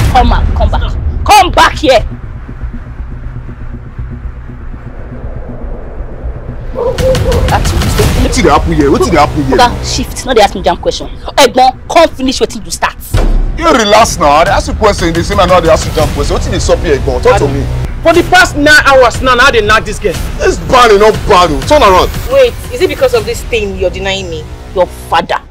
Come back, come back. Come back here. What did happen here? What did happen here? Okay, shift. Now they ask me jam question. Egbon, come finish waiting to start. You relax now. They ask you question. They say now they ask you jam question. What did they stop here, Egbon? Talk to me. For the past 9 hours now, how they knock this girl? This bad enough bad. Turn around. Wait, is it because of this thing you're denying me? Your father.